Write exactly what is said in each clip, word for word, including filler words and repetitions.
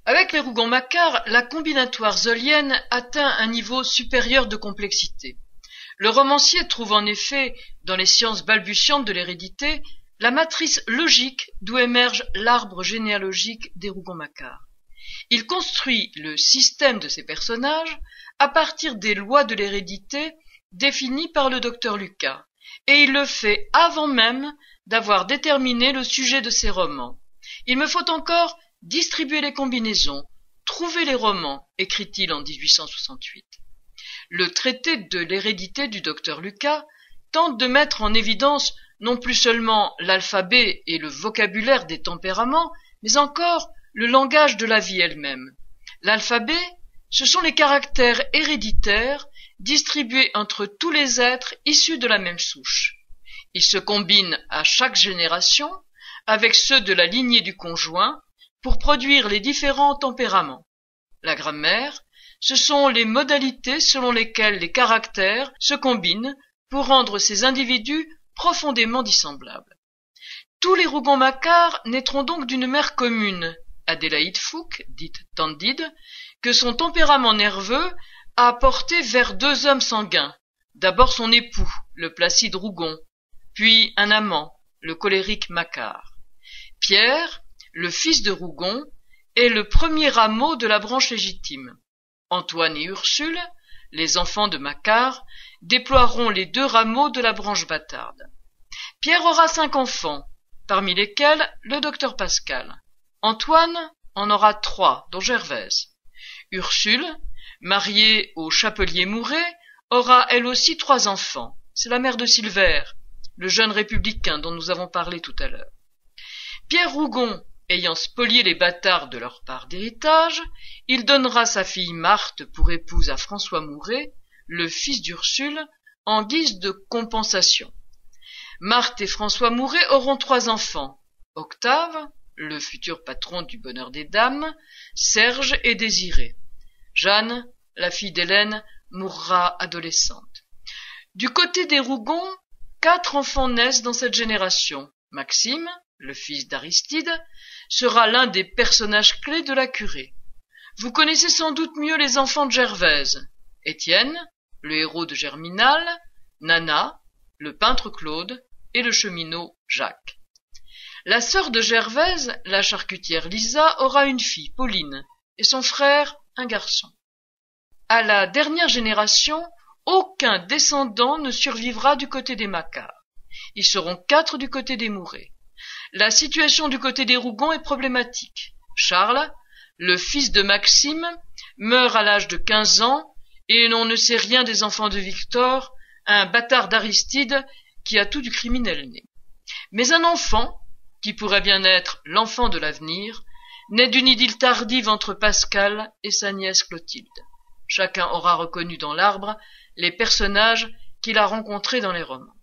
Avec les Rougon-Macquart, la combinatoire zolienne atteint un niveau supérieur de complexité. Le romancier trouve en effet, dans les sciences balbutiantes de l'hérédité, la matrice logique d'où émerge l'arbre généalogique des Rougon-Macquart. Il construit le système de ses personnages à partir des lois de l'hérédité définies par le docteur Lucas, et il le fait avant même d'avoir déterminé le sujet de ses romans. Il me faut encore distribuer les combinaisons, trouver les romans, écrit-il en dix-huit cent soixante-huit. Le traité de l'hérédité du docteur Lucas tente de mettre en évidence non plus seulement l'alphabet et le vocabulaire des tempéraments, mais encore le langage de la vie elle-même. L'alphabet, ce sont les caractères héréditaires distribués entre tous les êtres issus de la même souche. Ils se combinent à chaque génération avec ceux de la lignée du conjoint pour produire les différents tempéraments. La grammaire, ce sont les modalités selon lesquelles les caractères se combinent pour rendre ces individus profondément dissemblables. Tous les Rougon-Macquart naîtront donc d'une mère commune, Adélaïde Fouque, dite Tandide, que son tempérament nerveux a porté vers deux hommes sanguins, d'abord son époux, le Placide Rougon, puis un amant, le colérique Macquart. Pierre, le fils de Rougon, est le premier rameau de la branche légitime. Antoine et Ursule, les enfants de Macquart, déploieront les deux rameaux de la branche bâtarde. Pierre aura cinq enfants, parmi lesquels le docteur Pascal. Antoine en aura trois, dont Gervaise. Ursule, mariée au chapelier Mouret, aura elle aussi trois enfants. C'est la mère de Silvère, le jeune républicain dont nous avons parlé tout à l'heure. Pierre Rougon, ayant spolié les bâtards de leur part d'héritage, il donnera sa fille Marthe pour épouse à François Mouret, le fils d'Ursule, en guise de compensation. Marthe et François Mouret auront trois enfants, Octave, le futur patron du bonheur des dames, Serge et Désiré. Jeanne, la fille d'Hélène, mourra adolescente. Du côté des Rougon, quatre enfants naissent dans cette génération. Maxime, le fils d'Aristide, sera l'un des personnages clés de la curée. Vous connaissez sans doute mieux les enfants de Gervaise. Étienne, le héros de Germinal, Nana, le peintre Claude et le cheminot Jacques. La sœur de Gervaise, la charcutière Lisa, aura une fille, Pauline, et son frère, un garçon. À la dernière génération, aucun descendant ne survivra du côté des Macquart. Ils seront quatre du côté des Mouret. La situation du côté des Rougon est problématique. Charles, le fils de Maxime, meurt à l'âge de quinze ans et l'on ne sait rien des enfants de Victor, un bâtard d'Aristide qui a tout du criminel né. Mais un enfant, qui pourrait bien être l'enfant de l'avenir, naît d'une idylle tardive entre Pascal et sa nièce Clotilde. Chacun aura reconnu dans l'arbre les personnages qu'il a rencontrés dans les romans.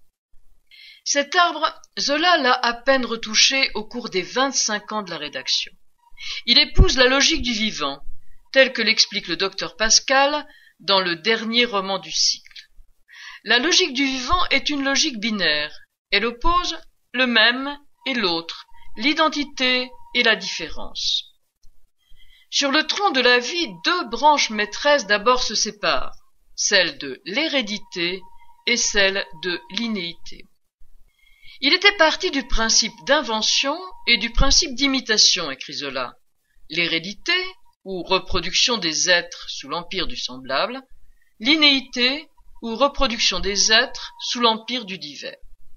Cet arbre, Zola l'a à peine retouché au cours des vingt-cinq ans de la rédaction. Il épouse la logique du vivant, telle que l'explique le docteur Pascal dans le dernier roman du cycle. La logique du vivant est une logique binaire. Elle oppose le même et l'autre, l'identité et la différence. Sur le tronc de la vie, deux branches maîtresses d'abord se séparent, celle de l'hérédité et celle de l'innéité. Il était parti du principe d'invention et du principe d'imitation, écrit Zola. L'hérédité, ou reproduction des êtres sous l'empire du semblable, l'innéité, ou reproduction des êtres sous l'empire du divers.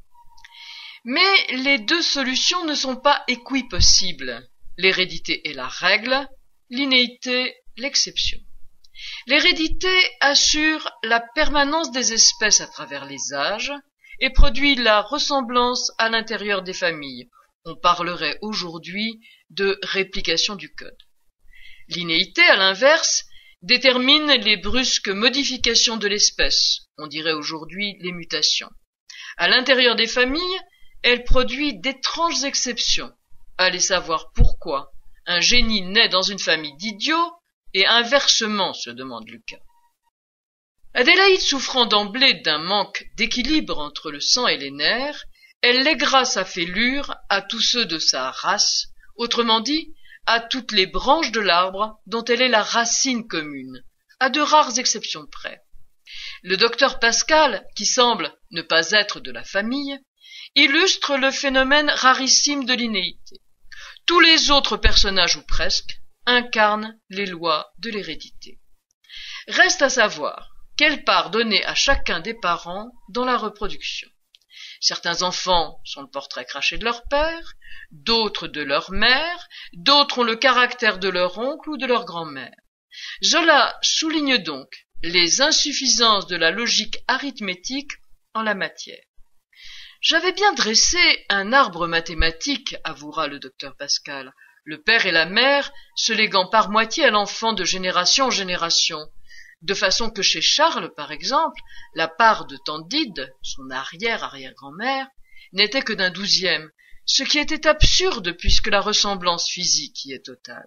Mais les deux solutions ne sont pas équipossibles. L'hérédité est la règle, l'innéité l'exception. L'hérédité assure la permanence des espèces à travers les âges et produit la ressemblance à l'intérieur des familles. On parlerait aujourd'hui de réplication du code. L'innéité, à l'inverse, détermine les brusques modifications de l'espèce, on dirait aujourd'hui les mutations. À l'intérieur des familles, elle produit d'étranges exceptions. Allez savoir pourquoi un génie naît dans une famille d'idiots et inversement, se demande Lucas. Adélaïde souffrant d'emblée d'un manque d'équilibre entre le sang et les nerfs, elle léguera sa fêlure à tous ceux de sa race, autrement dit, à toutes les branches de l'arbre dont elle est la racine commune, à de rares exceptions près. Le docteur Pascal, qui semble ne pas être de la famille, illustre le phénomène rarissime de l'innéité. Tous les autres personnages, ou presque, incarnent les lois de l'hérédité. Reste à savoir quelle part donner à chacun des parents dans la reproduction. Certains enfants sont le portrait craché de leur père, d'autres de leur mère, d'autres ont le caractère de leur oncle ou de leur grand-mère. Zola souligne donc les insuffisances de la logique arithmétique en la matière. J'avais bien dressé un arbre mathématique, avouera le docteur Pascal, le père et la mère se léguant par moitié à l'enfant de génération en génération, de façon que chez Charles, par exemple, la part de Candide, son arrière-arrière-grand-mère, n'était que d'un douzième, ce qui était absurde puisque la ressemblance physique y est totale.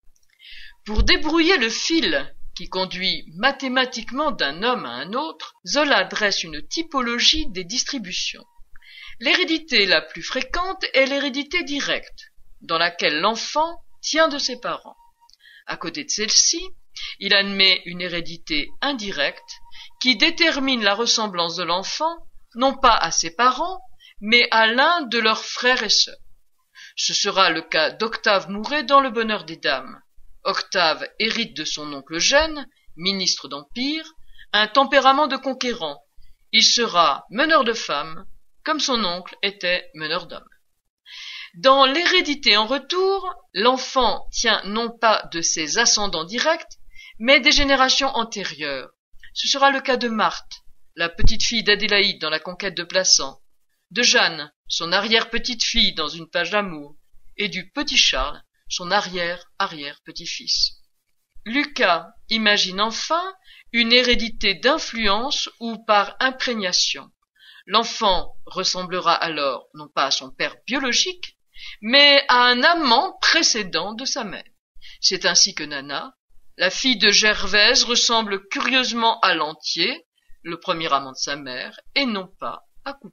Pour débrouiller le fil qui conduit mathématiquement d'un homme à un autre, Zola dresse une typologie des distributions. L'hérédité la plus fréquente est l'hérédité directe, dans laquelle l'enfant tient de ses parents. À côté de celle-ci, il admet une hérédité indirecte qui détermine la ressemblance de l'enfant non pas à ses parents, mais à l'un de leurs frères et sœurs. Ce sera le cas d'Octave Mouret dans Le Bonheur des Dames. Octave hérite de son oncle Eugène, ministre d'Empire, un tempérament de conquérant. Il sera meneur de femmes, comme son oncle était meneur d'hommes. Dans l'hérédité en retour, l'enfant tient non pas de ses ascendants directs, mais des générations antérieures. Ce sera le cas de Marthe, la petite-fille d'Adélaïde dans La Conquête de Plassans, de Jeanne, son arrière-petite-fille dans Une page d'amour, et du petit Charles, son arrière-arrière-petit-fils. Lucas imagine enfin une hérédité d'influence ou par imprégnation. L'enfant ressemblera alors non pas à son père biologique, mais à un amant précédent de sa mère. C'est ainsi que Nana, la fille de Gervaise, ressemble curieusement à Lantier, le premier amant de sa mère, et non pas à Coupeau.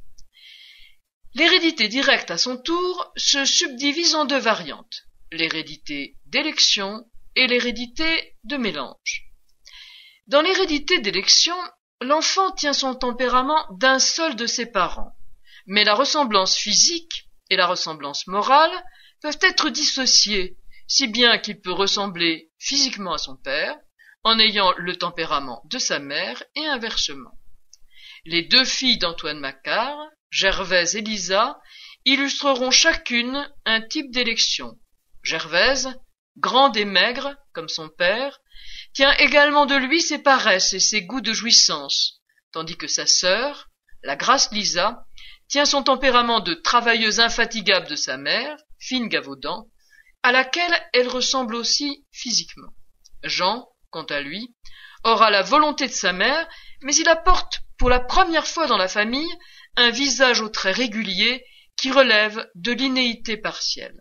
L'hérédité directe, à son tour, se subdivise en deux variantes, l'hérédité d'élection et l'hérédité de mélange. Dans l'hérédité d'élection, l'enfant tient son tempérament d'un seul de ses parents, mais la ressemblance physique et la ressemblance morale peuvent être dissociées, si bien qu'il peut ressembler physiquement à son père, en ayant le tempérament de sa mère et inversement. Les deux filles d'Antoine Macquart, Gervaise et Lisa, illustreront chacune un type d'élection. Gervaise, grande et maigre, comme son père, tient également de lui ses paresses et ses goûts de jouissance, tandis que sa sœur, la grasse Lisa, tient son tempérament de travailleuse infatigable de sa mère, fine Gavaudan, à laquelle elle ressemble aussi physiquement. Jean, quant à lui, aura la volonté de sa mère, mais il apporte pour la première fois dans la famille un visage aux traits réguliers qui relève de l'innéité partielle.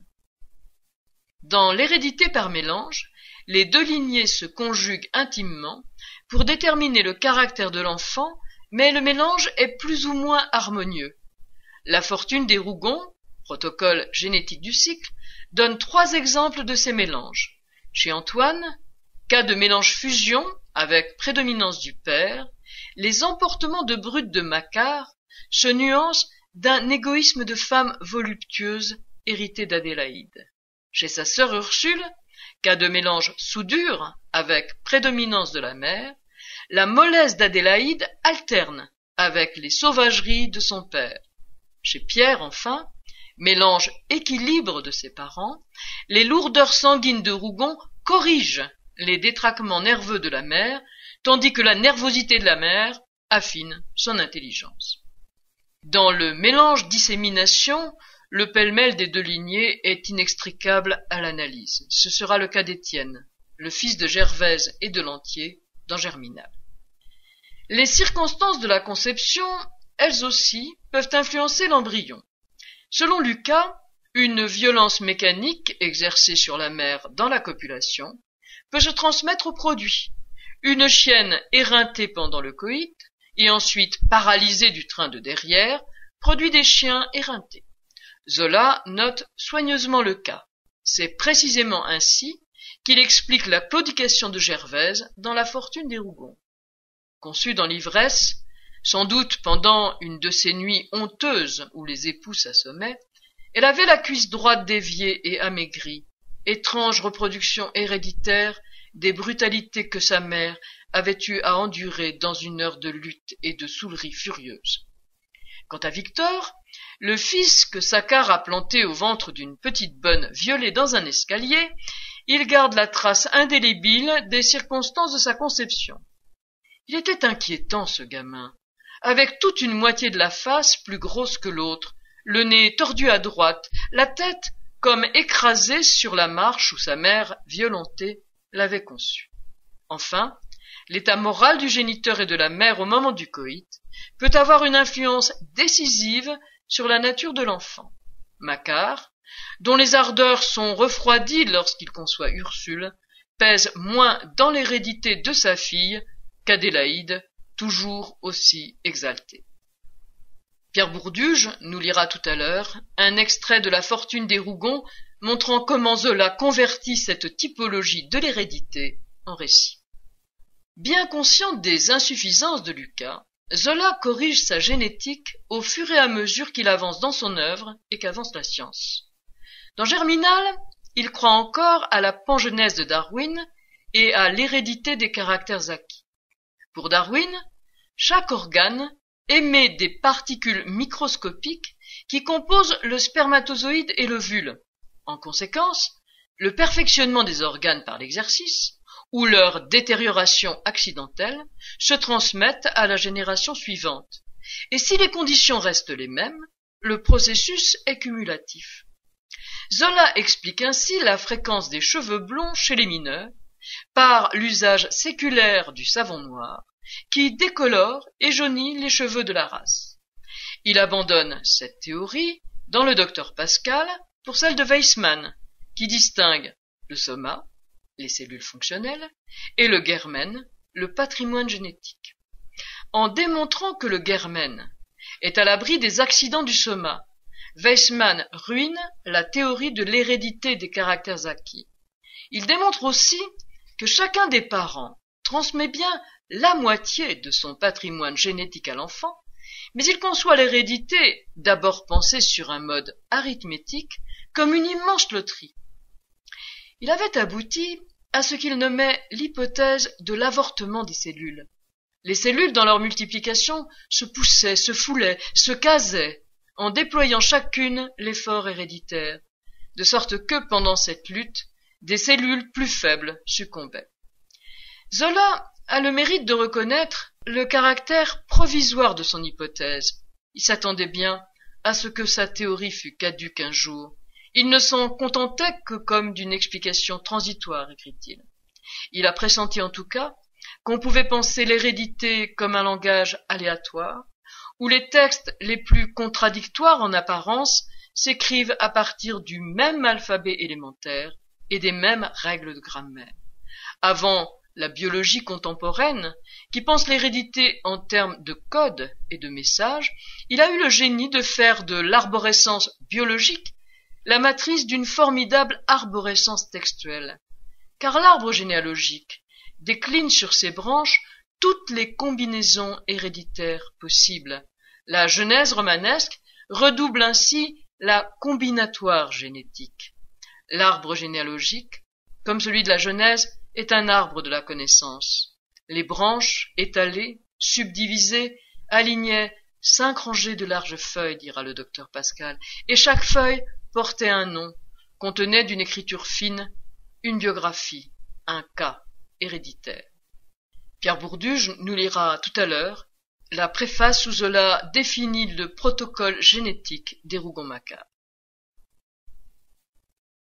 Dans l'hérédité par mélange, les deux lignées se conjuguent intimement pour déterminer le caractère de l'enfant, mais le mélange est plus ou moins harmonieux. La fortune des Rougon, protocole génétique du cycle, donne trois exemples de ces mélanges. Chez Antoine, cas de mélange-fusion avec prédominance du père, les emportements de Brut de Macquart se nuancent d'un égoïsme de femme voluptueuse hérité d'Adélaïde. Chez sa sœur Ursule, cas de mélange soudure avec prédominance de la mère, la mollesse d'Adélaïde alterne avec les sauvageries de son père. Chez Pierre, enfin, mélange équilibre de ses parents, les lourdeurs sanguines de Rougon corrigent les détraquements nerveux de la mère, tandis que la nervosité de la mère affine son intelligence. Dans le mélange dissémination, le pêle-mêle des deux lignées est inextricable à l'analyse. Ce sera le cas d'Étienne, le fils de Gervaise et de Lantier, dans Germinal. Les circonstances de la conception, elles aussi, peuvent influencer l'embryon. Selon Lucas, une violence mécanique exercée sur la mère dans la copulation peut se transmettre au produit. Une chienne éreintée pendant le coït et ensuite paralysée du train de derrière produit des chiens éreintés. Zola note soigneusement le cas. C'est précisément ainsi qu'il explique la claudication de Gervaise dans La Fortune des Rougon. Conçue dans l'ivresse, sans doute pendant une de ces nuits honteuses où les époux s'assommaient, elle avait la cuisse droite déviée et amaigrie, étrange reproduction héréditaire des brutalités que sa mère avait eu à endurer dans une heure de lutte et de soulerie furieuse. Quant à Victor, le fils que Saccard a planté au ventre d'une petite bonne violée dans un escalier, il garde la trace indélébile des circonstances de sa conception. Il était inquiétant, ce gamin, avec toute une moitié de la face plus grosse que l'autre, le nez tordu à droite, la tête comme écrasée sur la marche où sa mère, violentée, l'avait conçu. Enfin, l'état moral du géniteur et de la mère au moment du coït peut avoir une influence décisive sur la nature de l'enfant. Macquart, dont les ardeurs sont refroidies lorsqu'il conçoit Ursule, pèse moins dans l'hérédité de sa fille qu'Adélaïde, toujours aussi exaltée. Pierre Bourduge nous lira tout à l'heure un extrait de La Fortune des Rougon montrant comment Zola convertit cette typologie de l'hérédité en récit. Bien conscient des insuffisances de Lucas, Zola corrige sa génétique au fur et à mesure qu'il avance dans son œuvre et qu'avance la science. Dans Germinal, il croit encore à la pangenèse de Darwin et à l'hérédité des caractères acquis. Pour Darwin, chaque organe émet des particules microscopiques qui composent le spermatozoïde et l'ovule. En conséquence, le perfectionnement des organes par l'exercice ou leur détérioration accidentelle se transmettent à la génération suivante. Et si les conditions restent les mêmes, le processus est cumulatif. Zola explique ainsi la fréquence des cheveux blonds chez les mineurs par l'usage séculaire du savon noir qui décolore et jaunit les cheveux de la race. Il abandonne cette théorie dans le docteur Pascal pour celle de Weissmann, qui distingue le soma, les cellules fonctionnelles, et le germen, le patrimoine génétique. En démontrant que le germen est à l'abri des accidents du soma, Weissmann ruine la théorie de l'hérédité des caractères acquis. Il démontre aussi que chacun des parents transmet bien la moitié de son patrimoine génétique à l'enfant, mais il conçoit l'hérédité, d'abord pensée sur un mode arithmétique, comme une immense loterie. Il avait abouti à ce qu'il nommait l'hypothèse de l'avortement des cellules. Les cellules, dans leur multiplication, se poussaient, se foulaient, se casaient, en déployant chacune l'effort héréditaire, de sorte que, pendant cette lutte, des cellules plus faibles succombaient. Zola a le mérite de reconnaître le caractère provisoire de son hypothèse. Il s'attendait bien à ce que sa théorie fût caduque un jour. Il ne s'en contentait que comme d'une explication transitoire, écrit-il. Il a pressenti en tout cas qu'on pouvait penser l'hérédité comme un langage aléatoire, où les textes les plus contradictoires en apparence s'écrivent à partir du même alphabet élémentaire et des mêmes règles de grammaire. Avant la biologie contemporaine, qui pense l'hérédité en termes de code et de messages, il a eu le génie de faire de l'arborescence biologique la matrice d'une formidable arborescence textuelle. Car l'arbre généalogique décline sur ses branches toutes les combinaisons héréditaires possibles. La Genèse romanesque redouble ainsi la combinatoire génétique. L'arbre généalogique, comme celui de la Genèse, est un arbre de la connaissance. Les branches, étalées, subdivisées, alignaient cinq rangées de larges feuilles, dira le docteur Pascal, et chaque feuille portait un nom, contenait d'une écriture fine une biographie, un cas héréditaire. Pierre Bourduge nous lira tout à l'heure la préface où Zola définit le protocole génétique des Rougon-Macquart.